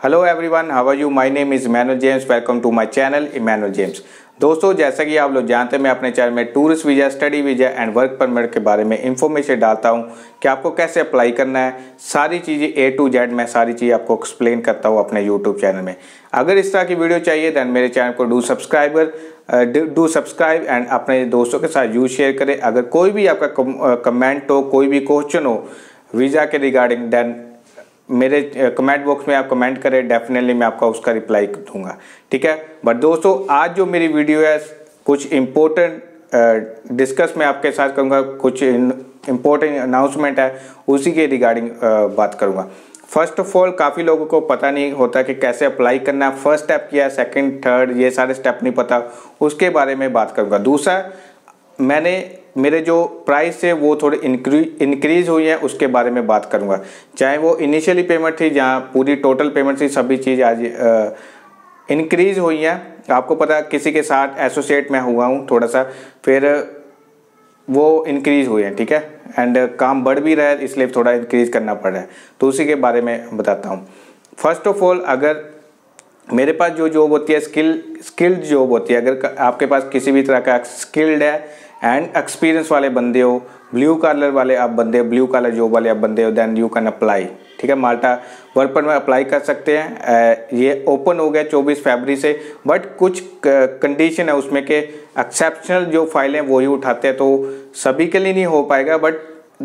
Hello everyone, how are you? My name is Emmanuel James. Welcome to my channel Emmanuel James. दोस्तों, जैसा कि आप लोग जानते हैं, मैं अपने चैनल में tourist visa, study visa and work permit के बारे में इंफॉर्मेशन डालता हूं कि आपको कैसे अप्लाई करना है। सारी चीज़ें A to Z मैं सारी चीज़ें आपको एक्सप्लेन करता हूं अपने यूट्यूब चैनल में। अगर इस तरह की वीडियो चाहिए दैन मेरे चैनल को डू सब्सक्राइब एंड अपने दोस्तों के साथ यूज शेयर करें। अगर कोई भी आपका कमेंट हो, कोई भी क्वेश्चन हो वीज़ा के रिगार्डिंग, दैन मेरे कमेंट बॉक्स में आप कमेंट करें, डेफिनेटली मैं आपका उसका रिप्लाई दूंगा, ठीक है। बट दोस्तों, आज जो मेरी वीडियो है कुछ इम्पोर्टेंट डिस्कस मैं आपके साथ करूंगा, कुछ इम्पोर्टेंट अनाउंसमेंट है उसी के रिगार्डिंग बात करूंगा। फर्स्ट ऑफ ऑल, काफ़ी लोगों को पता नहीं होता कि कैसे अप्लाई करना है, फर्स्ट स्टेप क्या है, सेकंड थर्ड ये सारे स्टेप नहीं पता, उसके बारे में बात करूंगा। दूसरा, मेरे जो प्राइस है वो थोड़े इंक्रीज हुई है, उसके बारे में बात करूंगा। चाहे वो इनिशियली पेमेंट थी, जहां पूरी टोटल पेमेंट थी, सभी चीज़ आज इंक्रीज हुई है। आपको पता, किसी के साथ एसोसिएट मैं हुआ हूं थोड़ा सा, फिर वो इंक्रीज हुए हैं, ठीक है। एंड काम बढ़ भी रहा है, इसलिए थोड़ा इंक्रीज करना पड़ रहा है, तो उसी के बारे में बताता हूँ। फर्स्ट ऑफ ऑल, अगर मेरे पास जो जॉब होती है स्किल्ड जॉब होती है, अगर आपके पास किसी भी तरह का स्किल्ड है एंड एक्सपीरियंस वाले बंदे हो, ब्लू कॉलर वाले आप बंदे हो, ब्लू कॉलर जॉब वाले आप बंदे हो, देन यू कैन अप्लाई, ठीक है। माल्टा वर्क परमिट में अप्लाई कर सकते हैं। ये ओपन हो गया 24 फरवरी से, बट कुछ कंडीशन है उसमें के एक्सेप्शनल जो फाइलें वही उठाते हैं, तो सभी के लिए नहीं हो पाएगा, बट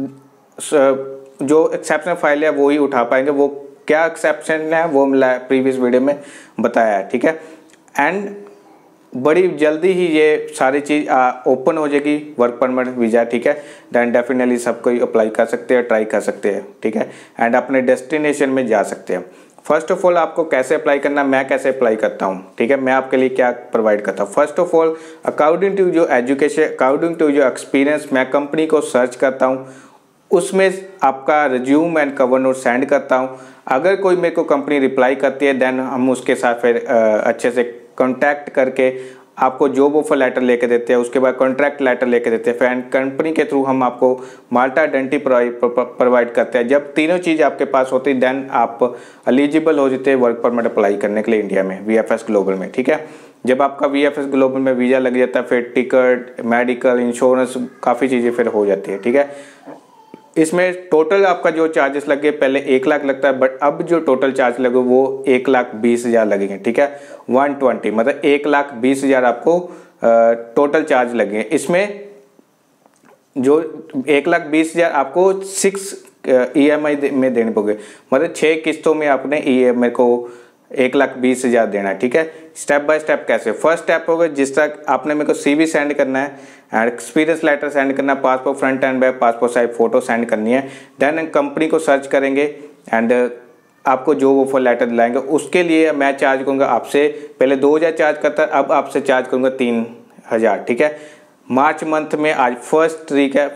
जो एक्सेप्शनल फाइल है वही उठा पाएंगे। वो क्या एक्सेप्शन है वो मैं प्रीवियस वीडियो में बताया है, ठीक है। एंड बड़ी जल्दी ही ये सारी चीज़ ओपन हो जाएगी, वर्क परमिट वीज़ा, ठीक है। दैन डेफिनेटली सब कोई अप्लाई कर सकते हैं, ट्राई कर सकते हैं, ठीक है। एंड अपने डेस्टिनेशन में जा सकते हैं। फर्स्ट ऑफ ऑल, आपको कैसे अप्लाई करना, मैं कैसे अप्लाई करता हूँ, ठीक है, मैं आपके लिए क्या प्रोवाइड करता हूँ। First of all, according to जो एजुकेशन, अकॉर्डिंग टू जो एक्सपीरियंस, मैं कंपनी को सर्च करता हूँ, उसमें आपका resume and cover note send करता हूँ। अगर कोई मेरे को कंपनी रिप्लाई करती है, देन हम उसके साथ फिर अच्छे से कांटेक्ट करके आपको जॉब ऑफर लेटर लेके देते हैं, उसके बाद कॉन्ट्रैक्ट लेटर लेके देते हैं, फिर कंपनी के थ्रू हम आपको माल्टा आइडेंटिटी प्रोवाइड करते हैं। जब तीनों चीज़ आपके पास होती है, देन आप एलिजिबल हो जाते हैं वर्क परमिट अप्लाई करने के लिए इंडिया में, VFS ग्लोबल में, ठीक है। जब आपका VFS ग्लोबल में वीज़ा लग जाता है, फिर टिकट, मेडिकल, इंश्योरेंस, काफ़ी चीज़ें फिर हो जाती है, ठीक है। इसमें टोटल आपका जो चार्जेस लगे, पहले 1 लाख लगता है, बट अब जो टोटल चार्ज लगे वो 1,20,000 लगेंगे, ठीक है। 120 मतलब 1,20,000 आपको टोटल चार्ज लगेंगे। इसमें जो 1,20,000 आपको 6 EMI में देने पड़ेंगे, मतलब 6 किस्तों में आपने मेरे को 1,20,000 देना है, ठीक है। स्टेप बाय स्टेप कैसे, फर्स्ट स्टेप होगा, जिस तक आपने मेरे को CV सेंड करना है एंड एक्सपीरियंस लेटर सेंड करना है, passport front and back, passport size photo send करनी है। देन कंपनी को सर्च करेंगे एंड आपको जॉब ऑफर लेटर दिलाएंगे। उसके लिए मैं चार्ज करूँगा आपसे, पहले 2,000 चार्ज करता, अब आपसे चार्ज करूँगा 3,000, ठीक है। मार्च मंथ में आज 1 तारीख है,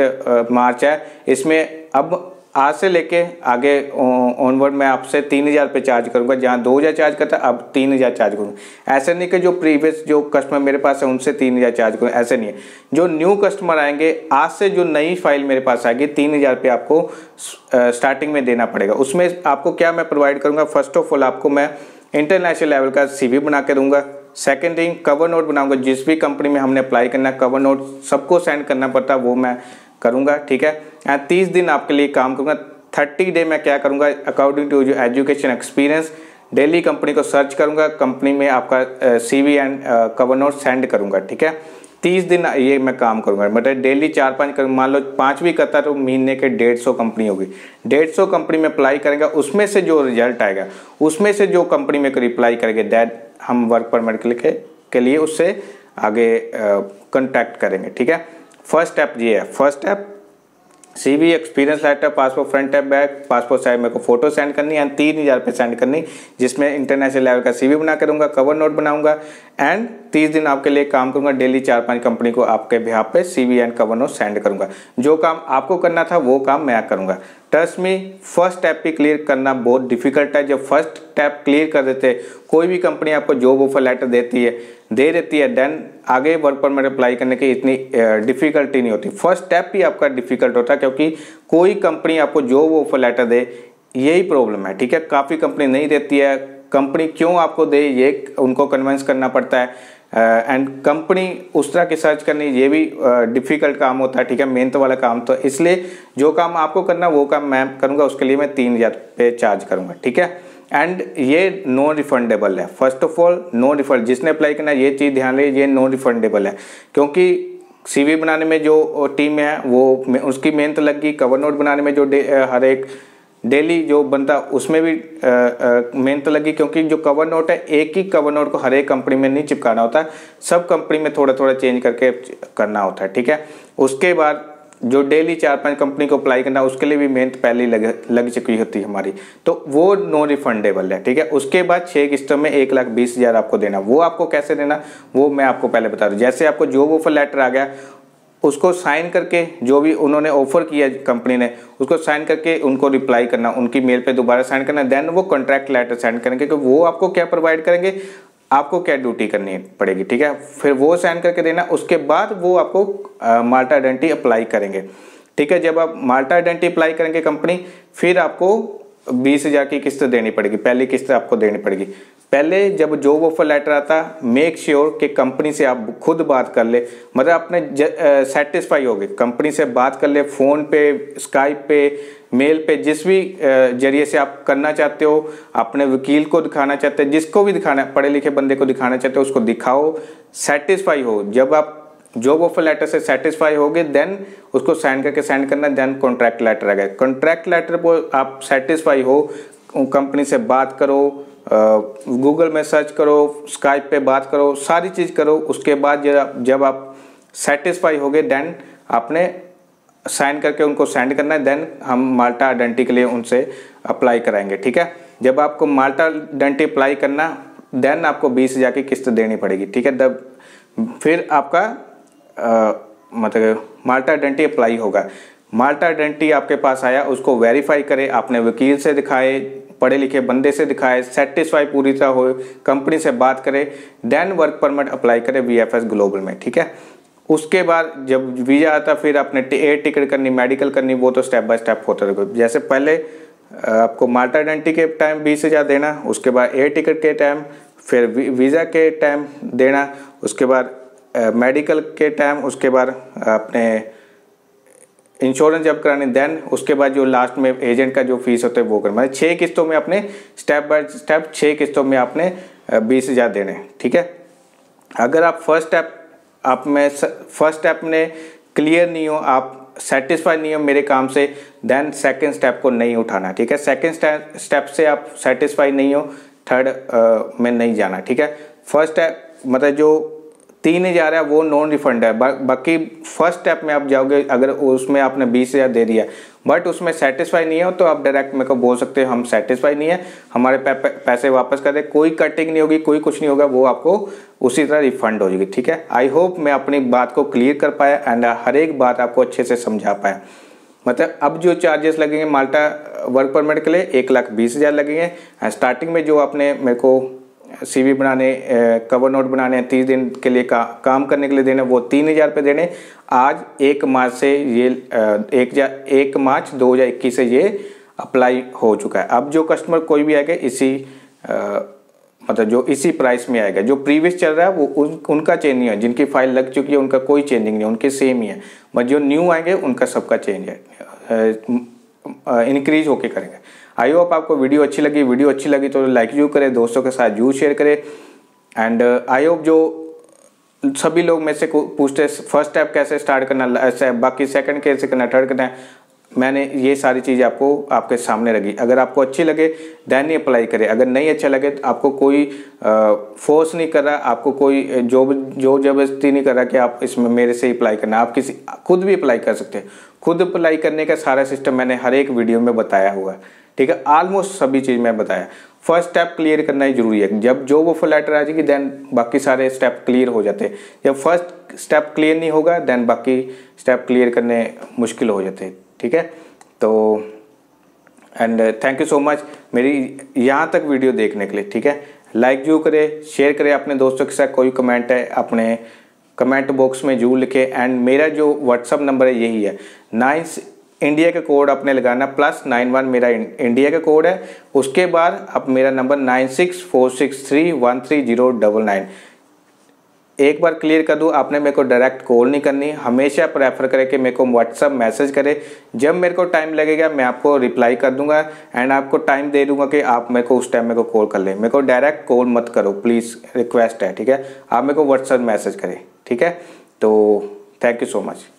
1 मार्च है, इसमें अब आज से लेके आगे ऑनवर्ड मैं आपसे 3,000 पे चार्ज करूंगा। जहां 2,000 चार्ज करता अब 3,000 चार्ज करूंगा। ऐसे नहीं कि जो प्रीवियस जो कस्टमर मेरे पास है उनसे 3,000 चार्ज करूँ, ऐसे नहीं है। जो न्यू कस्टमर आएंगे, आज से जो नई फाइल मेरे पास आएगी, 3,000 पे आपको स्टार्टिंग में देना पड़ेगा। उसमें आपको क्या मैं प्रोवाइड करूँगा, फर्स्ट ऑफ ऑल आपको मैं इंटरनेशनल लेवल का CV बना के दूंगा। सेकेंड थिंग, कवर नोट बनाऊंगा। जिस भी कंपनी में हमने अप्लाई करना, कवर नोट सबको सेंड करना पड़ता है, वो मैं करूंगा, ठीक है। 30 दिन आपके लिए काम करूंगा। 30 डे मैं क्या करूंगा, अकॉर्डिंग टू जो एजुकेशन एक्सपीरियंस, डेली कंपनी को सर्च करूंगा, कंपनी में आपका CV and cover note send करूंगा, ठीक है। 30 दिन ये मैं काम करूंगा, मतलब डेली 4-5 करूँगा। मान लो 5 भी करता तो महीने के 150 कंपनी होगी, 150 कंपनी में अप्लाई करेंगे। उसमें से जो रिजल्ट आएगा, उसमें से जो कंपनी में रिप्लाई करेंगे, दैट हम वर्क परमिट के लिए उससे आगे कॉन्टैक्ट करेंगे, ठीक है। फर्स्ट स्टेप ये है। First step CV, experience letter, passport front and back, passport size मेरे को फोटो सेंड करनी है, 3,000 पे सेंड करनी, जिसमें इंटरनेशनल लेवल का CV बना के दूंगा, कवर नोट बनाऊंगा एंड 30 दिन आपके लिए काम करूंगा। डेली 4-5 कंपनी को आपके बिहाफ पे CV and cover note send करूंगा। जो काम आपको करना था वो काम मैं करूंगा। ट्रस्ट मी, फर्स्ट स्टेप भी क्लियर करना बहुत डिफिकल्ट है। जब फर्स्ट स्टेप क्लियर कर देते, कोई भी कंपनी आपको जॉब ऑफर लेटर दे देती है, देन आगे वर्क परमिट अप्लाई करने की इतनी डिफिकल्टी नहीं होती। फर्स्ट स्टेप भी आपका डिफिकल्ट होता है, क्योंकि कोई कंपनी आपको जॉब ऑफर लेटर दे, यही प्रॉब्लम है, ठीक है। काफ़ी कंपनी नहीं देती है, कंपनी क्यों आपको दे ये उनको कन्विंस करना पड़ता है, एंड कंपनी उस तरह की सर्च करनी ये भी डिफ़िकल्ट काम होता है, ठीक है, मेहनत वाला काम। तो इसलिए जो काम आपको करना वो काम मैं करूँगा, उसके लिए मैं 3000 पे चार्ज करूँगा, ठीक है। एंड ये नॉन रिफंडेबल है। First of all non refund, जिसने अप्लाई करना ये चीज़ ध्यान रहे, ये नॉन रिफंडेबल है, क्योंकि सीवी बनाने में जो टीम है वो उसकी मेहनत लगी, कवर नोट बनाने में जो हर एक डेली जो बनता उसमें भी मेहनत लगी, क्योंकि जो कवर नोट है एक ही कवर नोट को हर एक कंपनी में नहीं चिपकाना होता, सब कंपनी में थोड़ा थोड़ा चेंज करके करना होता है, ठीक है। उसके बाद जो डेली 4-5 कंपनी को अप्लाई करना उसके लिए भी मेहनत पहले लग चुकी होती है हमारी, तो वो नो रिफंडेबल है, ठीक है। उसके बाद 6 किस्तों में 1,20,000 आपको देना। वो आपको कैसे देना वो मैं आपको पहले बता दूं। जैसे आपको जॉब ऑफर लेटर आ गया, उसको साइन करके जो भी उन्होंने ऑफर किया कंपनी ने उसको साइन करके उनको रिप्लाई करना, उनकी मेल पे दोबारा साइन करना, देन वो कॉन्ट्रैक्ट लेटर साइन करेंगे कि वो आपको क्या प्रोवाइड करेंगे, आपको क्या ड्यूटी करनी पड़ेगी, ठीक है। फिर वो साइन करके देना, उसके बाद वो आपको माल्टा आइडेंटिटी अप्लाई करेंगे, ठीक है। जब आप माल्टा आइडेंटिटी अप्लाई करेंगे कंपनी, फिर आपको 20,000 की किस्त देनी पड़ेगी, पहली किस्त आपको देनी पड़ेगी। पहले जब जॉब ऑफर लेटर आता, मेक श्योर कि कंपनी से आप खुद बात कर ले, मतलब अपने सेटिस्फाई हो गए, कंपनी से बात कर ले, फ़ोन पे, स्काइप पे, मेल पे, जिस भी जरिए से आप करना चाहते हो, अपने वकील को दिखाना चाहते हैं, जिसको भी दिखाना, पढ़े लिखे बंदे को दिखाना चाहते हो उसको दिखाओ, सेटिस्फाई हो। जब आप जॉब ऑफर लेटर से सेटिस्फाई हो गए देन उसको साइन करके सेंड करना, देन कॉन्ट्रैक्ट लेटर आ गया। कॉन्ट्रैक्ट लेटर पर आप सेटिस्फाई हो, कंपनी से बात करो, गूगल में सर्च करो, स्काइप पे बात करो, सारी चीज़ करो। उसके बाद जब आप सेटिस्फाई हो गए देन आपने साइन करके उनको सेंड करना है, देन हम माल्टा आइडेंटिटी के लिए उनसे अप्लाई कराएंगे, ठीक है। जब आपको माल्टा आइडेंटिटी अप्लाई करना, देन आपको 20,000 की किस्त देनी पड़ेगी, ठीक है। फिर आपका मतलब माल्टा आइडेंटिटी अप्लाई होगा। माल्टा आइडेंटिटी आपके पास आया, उसको वेरीफाई करे, आपने वकील से दिखाए, पढ़े लिखे बंदे से दिखाए, सेटिस्फाई पूरी तरह हो, कंपनी से बात करे, देन वर्क परमिट अप्लाई करे VFS ग्लोबल में, ठीक है। उसके बाद जब वीज़ा आता, फिर आपने एयर टिकट करनी, मेडिकल करनी, वो तो स्टेप बाय स्टेप होता रहेगा। जैसे पहले आपको माल्टा आइडेंटिटी के टाइम 20,000 देना, उसके बाद एयर टिकट के टाइम, फिर वीज़ा के टाइम देना, उसके बाद मेडिकल के टाइम, उसके बाद अपने इंश्योरेंस जब कराने, देन उसके बाद जो लास्ट में एजेंट का जो फीस होता है वो करना। मतलब 6 किस्तों में आपने स्टेप बाय स्टेप 6 किस्तों में आपने 20,000 देने, ठीक है। अगर आप फर्स्ट स्टेप में क्लियर नहीं हो, आप सेटिस्फाई नहीं हो मेरे काम से, देन सेकंड स्टेप को नहीं उठाना, ठीक है। सेकंड स्टेप से आप सेटिस्फाई नहीं हो, थर्ड में नहीं जाना, ठीक है। फर्स्ट स्टेप मतलब जो 3,000 है वो नॉन रिफंड है, बाकी फर्स्ट स्टेप में आप जाओगे, अगर उसमें आपने 20,000 दे दिया बट उसमें सेटिस्फाई नहीं हो तो आप डायरेक्ट मेरे को बोल सकते हो हम सेटिस्फाई नहीं है, हमारे पैसे वापस कर दे, कोई कटिंग नहीं होगी, कोई कुछ नहीं होगा, वो आपको उसी तरह रिफंड हो जाएगी, ठीक है। आई होप मैं अपनी बात को क्लियर कर पाया एंड हर एक बात आपको अच्छे से समझा पाया। मतलब अब जो चार्जेस लगेंगे माल्टा वर्क परमिट के लिए 1,20,000 लगेंगे। स्टार्टिंग में जो आपने मेरे को CV बनाने, कवर नोट बनाने, 30 दिन के लिए काम करने के लिए देने, वो 3,000 रुपये देने। आज 1 मार्च से ये 1 मार्च 2021 से ये अप्लाई हो चुका है। अब जो कस्टमर कोई भी आएगा इसी मतलब जो इसी प्राइस में आएगा, जो प्रीवियस चल रहा है वो उनका चेंज नहीं है, जिनकी फाइल लग चुकी है उनका कोई चेंजिंग नहीं है, उनके सेम ही है, बट जो न्यू आएंगे उनका सबका चेंज है, इंक्रीज होके करेंगे। आई होप आपको वीडियो अच्छी लगी। वीडियो अच्छी लगी तो लाइक जरूर करें, दोस्तों के साथ जरूर शेयर करें। एंड आई होप जो सभी लोग में से पूछते फर्स्ट स्टेप कैसे स्टार्ट करना, बाकी सेकंड कैसे करना, थर्ड करना है, मैंने ये सारी चीज़ आपके सामने रखी। अगर आपको अच्छी लगे देन ही अप्लाई करें, अगर नहीं अच्छा लगे तो आपको कोई फोर्स नहीं कर रहा, आपको कोई जो जबरदस्ती नहीं कर रहा कि आप इसमें मेरे से ही अप्लाई करना, आप किसी खुद भी अप्लाई कर सकते हैं। खुद अप्लाई करने का सारा सिस्टम मैंने हर एक वीडियो में बताया हुआ है, ठीक है। ऑलमोस्ट सभी चीज़ मैं बताया। फर्स्ट स्टेप क्लियर करना ही जरूरी है। जब जॉब ऑफर लेटर आ जाएगी देन बाकी सारे स्टेप क्लियर हो जाते हैं। जब फर्स्ट स्टेप क्लियर नहीं होगा देन बाकी स्टेप क्लियर करने मुश्किल हो जाते हैं, ठीक है। तो and thank you so much मेरी यहाँ तक वीडियो देखने के लिए, ठीक है। लाइक जरूर करें, शेयर करें अपने दोस्तों के साथ। कोई कमेंट है अपने कमेंट बॉक्स में जरूर लिखें। एंड मेरा जो व्हाट्सअप नंबर है यही है इंडिया का कोड आपने लगाना, +91 मेरा इंडिया का कोड है। उसके बाद अब मेरा नंबर 9646313099। एक बार क्लियर कर दूँ, आपने मेरे को डायरेक्ट कॉल नहीं करनी, हमेशा प्रेफर करें कि मेरे को व्हाट्सअप मैसेज करें। जब मेरे को टाइम लगेगा मैं आपको रिप्लाई कर दूंगा एंड आपको टाइम दे दूंगा कि आप मेरे को उस टाइम मेरे को कॉल कर लें। मेरे को डायरेक्ट कॉल मत करो प्लीज़, रिक्वेस्ट है, ठीक है। आप मेरे को व्हाट्सअप मैसेज करें, ठीक है। तो थैंक यू सो मच।